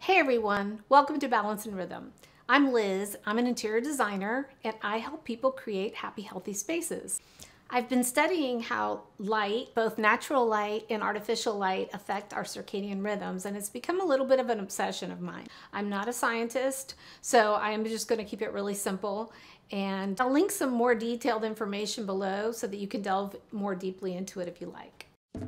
Hey everyone, welcome to Balance and Rhythm. I'm Liz, I'm an interior designer, and I help people create happy, healthy spaces. I've been studying how light, both natural light and artificial light, affect our circadian rhythms, and it's become a little bit of an obsession of mine. I'm not a scientist, so I am just going to keep it really simple, and I'll link some more detailed information below so that you can delve more deeply into it if you like.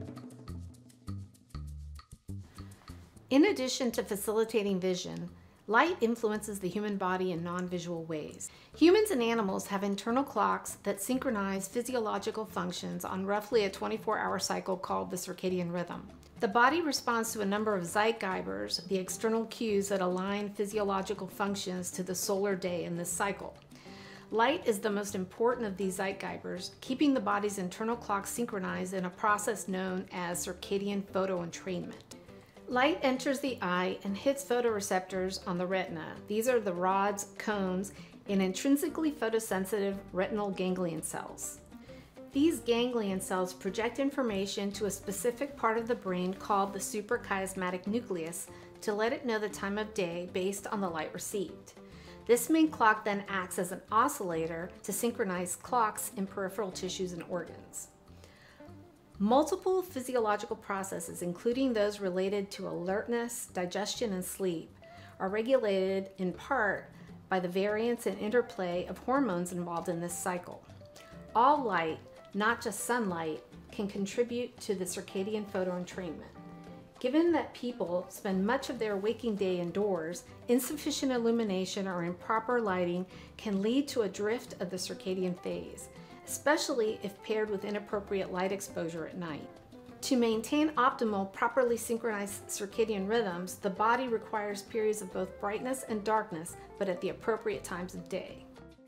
In addition to facilitating vision, light influences the human body in non-visual ways. Humans and animals have internal clocks that synchronize physiological functions on roughly a 24-hour cycle called the circadian rhythm. The body responds to a number of Zeitgeibers, the external cues that align physiological functions to the solar day in this cycle. Light is the most important of these Zeitgeibers, keeping the body's internal clock synchronized in a process known as circadian photoentrainment. Light enters the eye and hits photoreceptors on the retina. These are the rods, cones, and intrinsically photosensitive retinal ganglion cells. These ganglion cells project information to a specific part of the brain called the suprachiasmatic nucleus to let it know the time of day based on the light received. This main clock then acts as an oscillator to synchronize clocks in peripheral tissues and organs. Multiple physiological processes, including those related to alertness, digestion, and sleep, are regulated in part by the variance and interplay of hormones involved in this cycle. All light, not just sunlight, can contribute to the circadian photoentrainment. Given that people spend much of their waking day indoors, insufficient illumination or improper lighting can lead to a drift of the circadian phase, especially if paired with inappropriate light exposure at night. To maintain optimal, properly synchronized circadian rhythms, the body requires periods of both brightness and darkness, but at the appropriate times of day.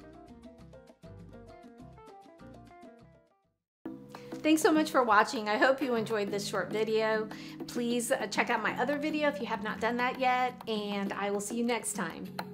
Thanks so much for watching. I hope you enjoyed this short video. Please check out my other video if you have not done that yet, and I will see you next time.